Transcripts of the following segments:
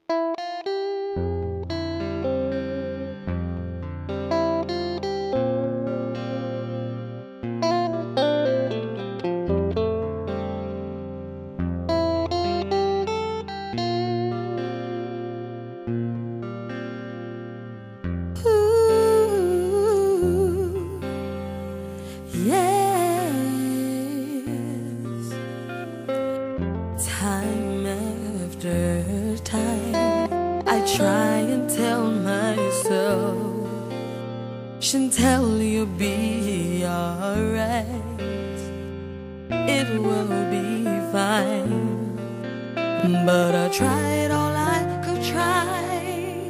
Time after time, I try and tell myself, Shantel, you'll be alright, it will be fine. But I tried all I could try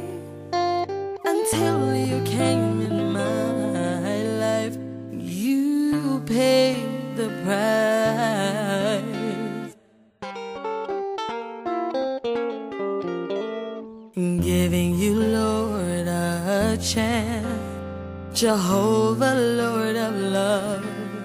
until you came in my life. You paid the price. Giving you, Lord, a chance, Jehovah, Lord of love,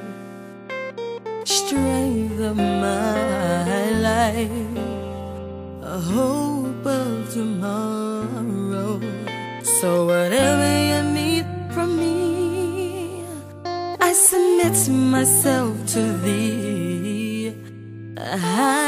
strength of my life, a hope of tomorrow. So whatever you need from me, I submit myself to thee.